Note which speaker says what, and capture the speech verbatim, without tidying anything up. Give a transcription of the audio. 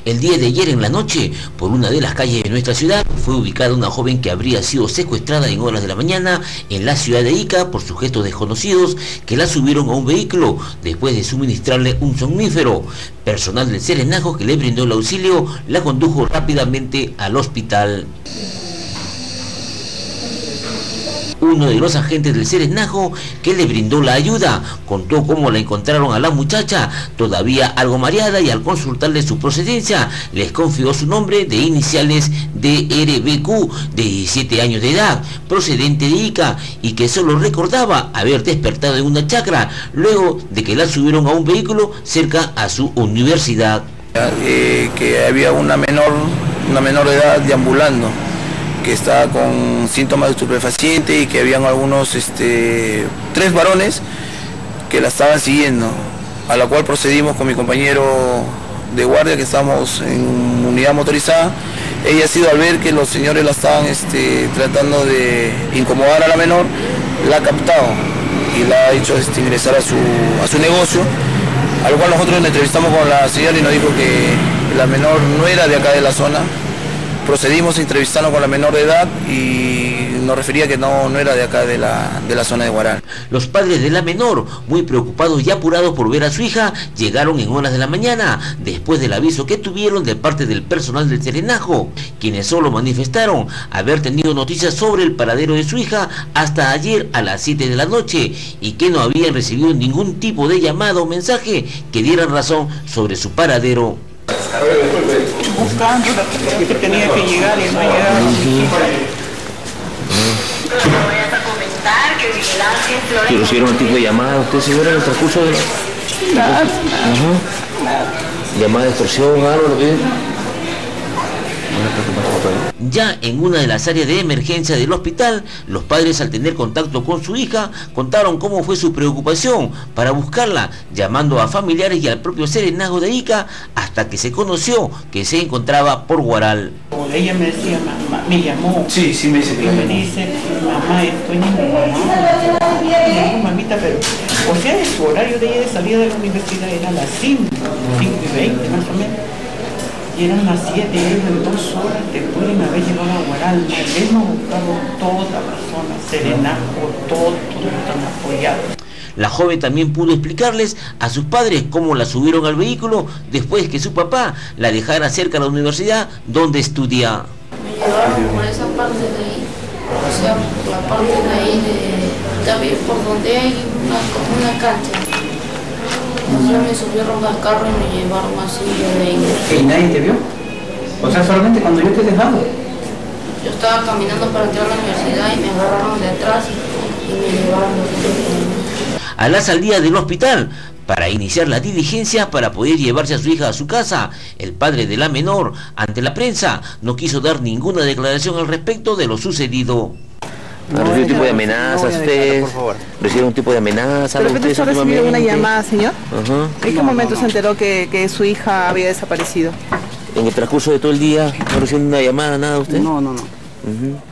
Speaker 1: El día de ayer en la noche, por una de las calles de nuestra ciudad, fue ubicada una joven que habría sido secuestrada en horas de la mañana en la ciudad de Ica por sujetos desconocidos que la subieron a un vehículo después de suministrarle un somnífero. Personal del Serenazgo que le brindó el auxilio la condujo rápidamente al hospital. Uno de los agentes del Serenazgo que le brindó la ayuda contó cómo la encontraron a la muchacha todavía algo mareada, y al consultarle su procedencia les confió su nombre de iniciales D R B Q, de diecisiete años de edad, procedente de Ica, y que solo recordaba haber despertado en una chacra luego de que la subieron a un vehículo cerca a su universidad.
Speaker 2: Eh, que había una menor, una menor de edad deambulando, que estaba con síntomas de estupefaciente y que habían algunos, este, tres varones que la estaban siguiendo, a la cual procedimos con mi compañero de guardia, que estamos en unidad motorizada. Ella ha sido, al ver que los señores la estaban este, tratando de incomodar a la menor, la ha captado y la ha hecho este, ingresar a su, a su negocio, a lo cual nosotros le entrevistamos con la señora y nos dijo que la menor no era de acá de la zona. Procedimos a entrevistarnos con la menor de edad y nos refería que no, no era de acá de la, de la zona de Huaral.
Speaker 1: Los padres de la menor, muy preocupados y apurados por ver a su hija, llegaron en horas de la mañana, después del aviso que tuvieron de parte del personal del Serenazgo, quienes solo manifestaron haber tenido noticias sobre el paradero de su hija hasta ayer a las siete de la noche, y que no habían recibido ningún tipo de llamada o mensaje que dieran razón sobre su paradero.
Speaker 3: Buscando, creo que tenía que llegar y no llegaba.
Speaker 1: ¿Y recibieron un tipo de llamada usted, señora, en el transcurso de la...
Speaker 3: Nada,
Speaker 1: nada. ¿Llamada de extorsión, algo, lo que...? Ya en una de las áreas de emergencia del hospital, los padres, al tener contacto con su hija, contaron cómo fue su preocupación para buscarla, llamando a familiares y al propio Serenazgo de Ica, hasta que se conoció que se encontraba por Huaral.
Speaker 3: Ella me decía, mamá, me llamó.
Speaker 4: Sí, sí me dice que
Speaker 3: y me dice, mamá, estoy en mi mamá. Le digo, mamita, pero, o sea, su horario de ella de salida de la universidad era a las cinco, cinco y veinte más o menos. Y eran las siete, y en dos horas te pueden haber llevado a Huaral. Hemos buscado toda la zona, Serenazgo, todos están apoyados.
Speaker 1: La joven también pudo explicarles a sus padres cómo la subieron al vehículo después que su papá la dejara cerca de la universidad donde estudia.
Speaker 5: Me llevaron por esa parte de ahí, o sea, por la parte de ahí, de, también por donde hay una, como una cancha. O sea, me subieron al carro y me llevaron así de ahí.
Speaker 4: ¿Y nadie te vio? O sea, solamente cuando yo te he dejado.
Speaker 5: Yo estaba caminando para entrar a la universidad y me agarraron de atrás y me llevaron
Speaker 1: a la salida del hospital para iniciar la diligencia para poder llevarse a su hija a su casa. El padre de la menor, ante la prensa, no quiso dar ninguna declaración al respecto de lo sucedido.
Speaker 6: No, ¿recibió un tipo de amenaza
Speaker 7: no
Speaker 6: usted? ¿Recibió un tipo de amenaza?
Speaker 7: ¿De repente usted recibió una llamada, señor?
Speaker 6: Ajá.
Speaker 7: ¿En qué momento se enteró que, que su hija había desaparecido?
Speaker 6: ¿En el transcurso de todo el día no recibió una llamada, nada usted?
Speaker 7: No, no, no.
Speaker 6: Uh-huh.